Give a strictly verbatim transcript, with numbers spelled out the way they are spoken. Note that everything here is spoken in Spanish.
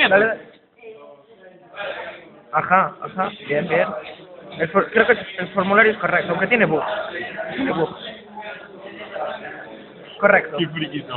Dale. Ajá, ajá, bien, bien. El for- creo que el formulario es correcto, aunque tiene bug. Tiene bug. Correcto. Qué friki